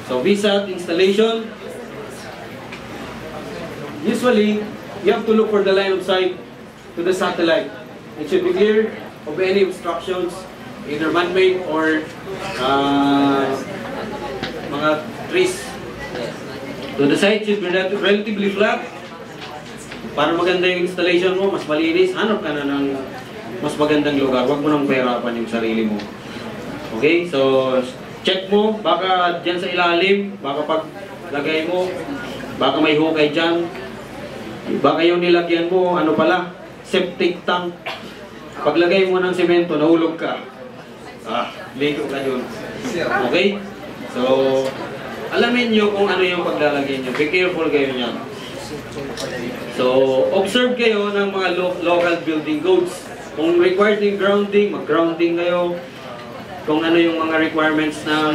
So VSAT installation. Usually, you have to look for the line of sight to the satellite. It should be clear of any obstructions, either man-made or mga trees. So the site should be relatively flat. Para maganda yung installation mo, mas malinis, hanap ka na ng mas magandang lugar. Huwag mo nang pahirapan yung sarili mo. Okay, so check mo, baka dyan sa ilalim, baka pag lagay mo, baka may hukay dyan. Baka yung nilagyan mo, ano pala, septic tank. Paglagay mo ng semento, nahulog ka. Ligo ka yun. Okay? So, alamin nyo kung ano yung paglalagay nyo. Be careful kayo niyan. So, observe kayo ng mga local building codes. Kung required yung grounding, mag-grounding kayo. Kung ano yung mga requirements ng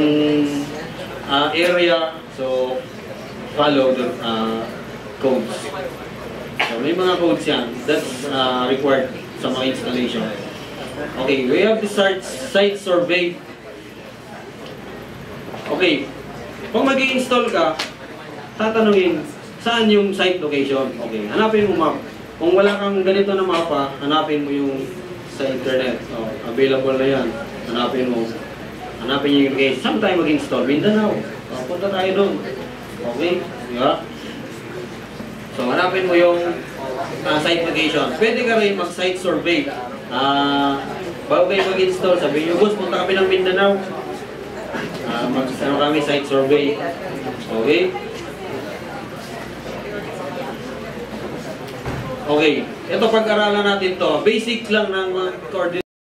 area, so, follow the codes. So, may mga codes yan. That's required sa mga installation. Okay, we have the site survey. Okay, kung mag-i-install ka, tatanungin, saan yung site location? Okay, hanapin mo map. Kung wala kang ganito na mapa, hanapin mo yung sa internet. Available na yan. Hanapin mo. Hanapin yung location. Saan tayo mag-install? Mindanao. Punta tayo doon. Okay? Yeah. So, hanapin mo yung site location. Pwede ka rin mag-site survey. Bago kayo mag-install, sabihin nyo, boss, punta kami ng Mindanao. Mag-ano kami site survey. Okay? Okay. Ito, pag-aralan natin to. Basic lang ng mga coordinates.